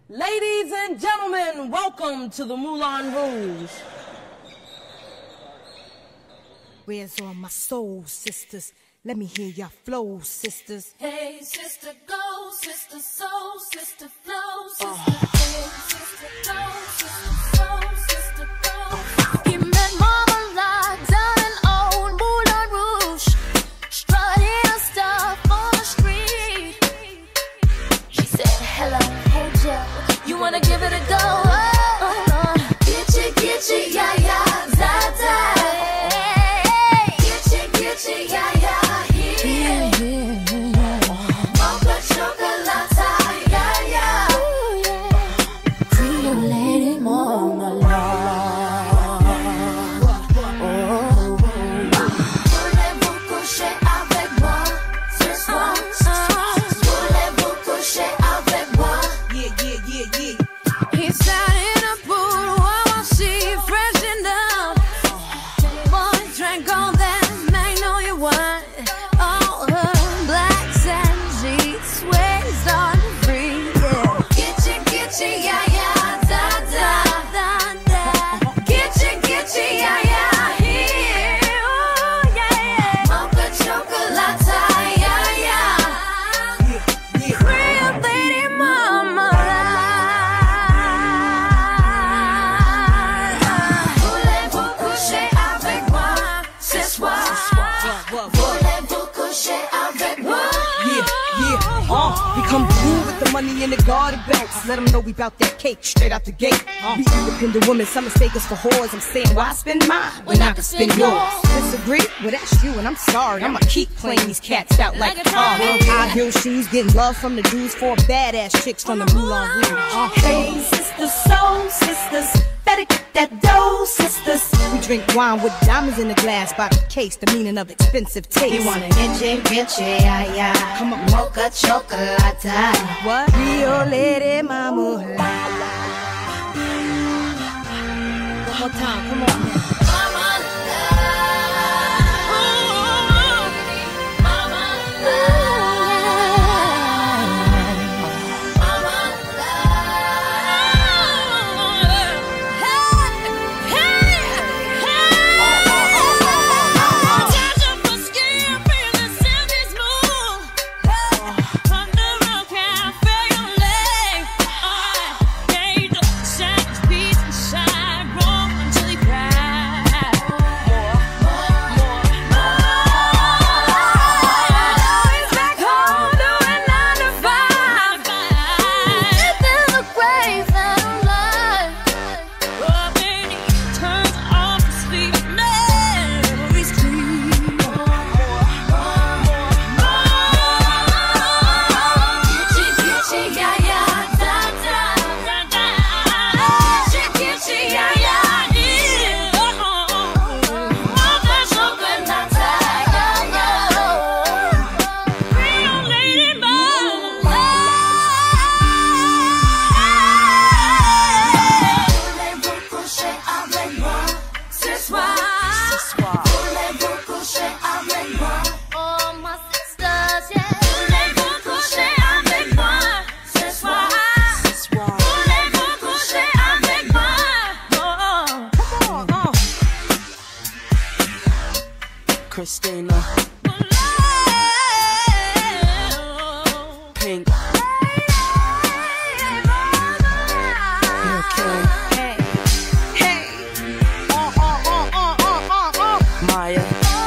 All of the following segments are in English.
Ladies and gentlemen, welcome to the Moulin Rouge. Where's all my soul sisters? Let me hear your flow, sisters. Hey, sister, go, sister, soul, sister, flow, sister, hey, sister, go, sister, soul, sister, go. He met Marmalade down in old Moulin Rouge, strutting her stuff on the street. She said, hello, hey Joe, you wanna give it a go? Get you, yeah, yeah, da, da. Get you, yeah, yeah, yeah. Mocha chocolate, yeah, yeah. Creole lady, marmalade. Voulez-vous coucher avec moi ce soir? Voulez-vous coucher avec moi? Yeah, yeah, yeah, yeah. He sat in a pool while she freshened up. Boy drank all that magnolia wine. All her black satin sheets sways on free. Yeah. Get you, yeah, yeah, da, da, da, da. Get you, yeah, yeah, here. Oh, yeah, yeah. Mocha chocolate, yeah, yeah. Creole lady, marmalade. Voulez-vous coucher avec moi ce soir? Voulez-vous coucher avec moi? We come through with the money in the garden belts. Let them know we bout that cake straight out the gate. We independent women, some mistake us for whores. I'm saying, why spend mine when I can spend yours? Disagree? Well, that's you, and I'm sorry. I'ma keep playing these cats out like a car. High heel shoes, getting love from the dudes, for badass chicks from the Moulin Rouge. Hey, sisters, soul sisters, better get that dough, sisters. We drink wine with diamonds in the glass by the case, the meaning of expensive taste. You wanna get yeah, yeah. Come on. Mocha chocolate. What? Rio lady, mama. One more time, come on. Christina, Pink, Lil Kim, Maya,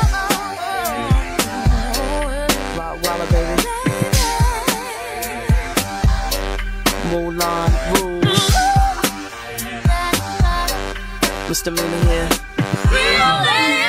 Walla baby, Moulin Rouge, Mr. Mina here.